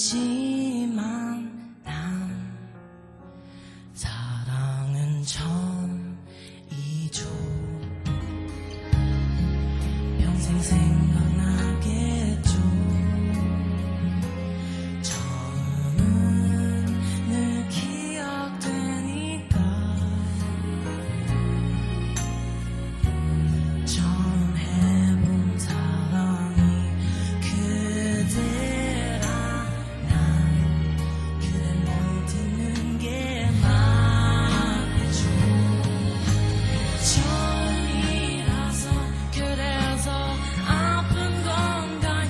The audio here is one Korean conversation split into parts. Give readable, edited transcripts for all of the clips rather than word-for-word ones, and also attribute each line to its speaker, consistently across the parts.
Speaker 1: 있지만 난 사랑은 처음이죠. 평생 생각나겠죠. 처음은 늘 기억되니까. 처음 해본 사랑이 그대라. 난 그댈 못 잊는 게 말이죠. 처음이라서 그래서 아픈 건가요?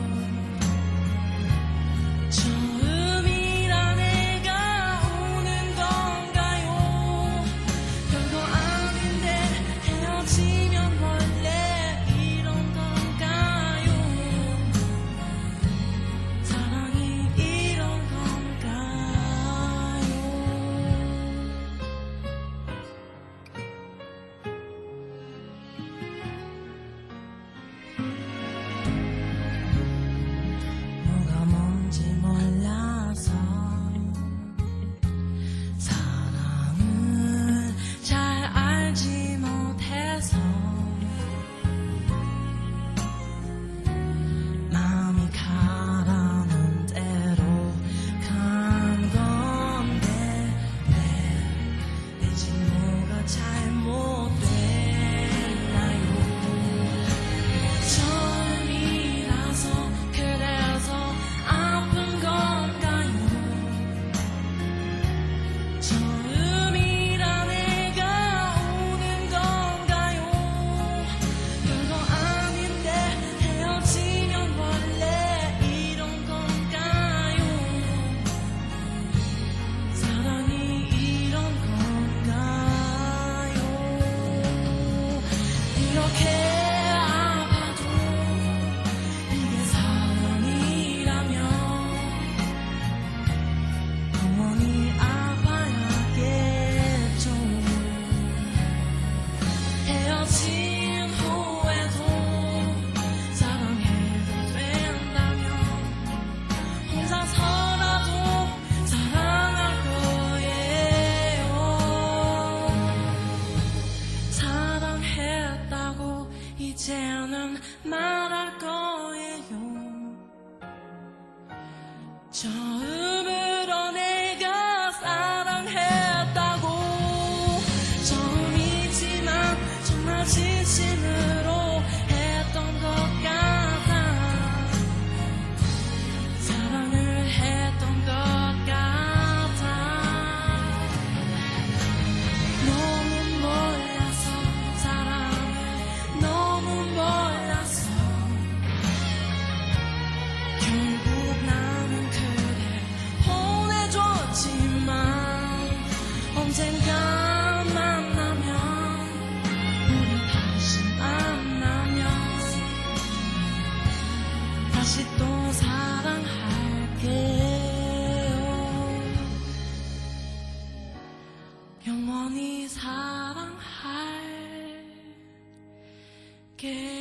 Speaker 1: 처음이라 내가 우는 건가요? 별거 아닌데 헤어지면 원래 이런 건가요? 사랑이 이런 건가요? 뭐가 뭔지 몰라서 사랑을 잘 알지 못해서 마음이 가라는 대로 간 건데 내지 뭐가 잘못됐나요? 처음이라서 그래서 아픈 건가요? 처음이라 내가 우는 건가요? 별거 아닌데 헤어지면 원래 이런 건가요? 사랑이 이런 건가요? 이렇게 아파도 이게 사랑이라면 영원히 아파야겠죠. 헤어진 후에도 사랑해도 된다면 혼자서라도 사랑할 거예요. 사랑했다고 이제는 말할 거예요. 처음으로 내가 사랑했다고. 처음이지만 정말 진심으로 했던 것 같아. 사랑을 했던 것 같아. 너무 몰라서 사랑을 너무 몰라서 결국 나는 그댈 보내줬지만 언젠가 만나면 우리 다시 만나면 다시 또 사랑할게요. 영원히 사랑할게요.